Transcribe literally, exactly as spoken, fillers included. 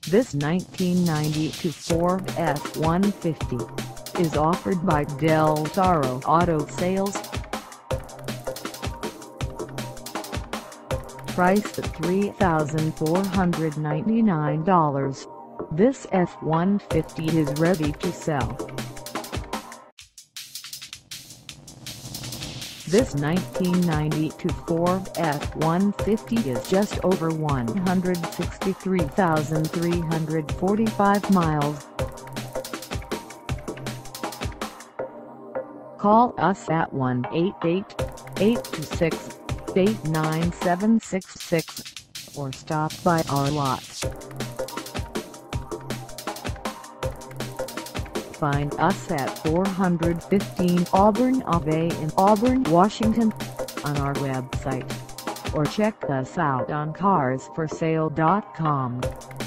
This nineteen ninety-two Ford F one fifty is offered by Del Toro Auto Sales. Priced at three thousand four hundred ninety-nine dollars, this F one fifty is ready to sell. This nineteen ninety-two Ford F one fifty is just over one hundred sixty-three thousand three hundred forty-five miles. Call us at one eight eight, eight two six, eight nine seven six six or stop by our lot. Find us at four fifteen Auburn Ave in Auburn, Washington, on our website, or check us out on cars for sale dot com.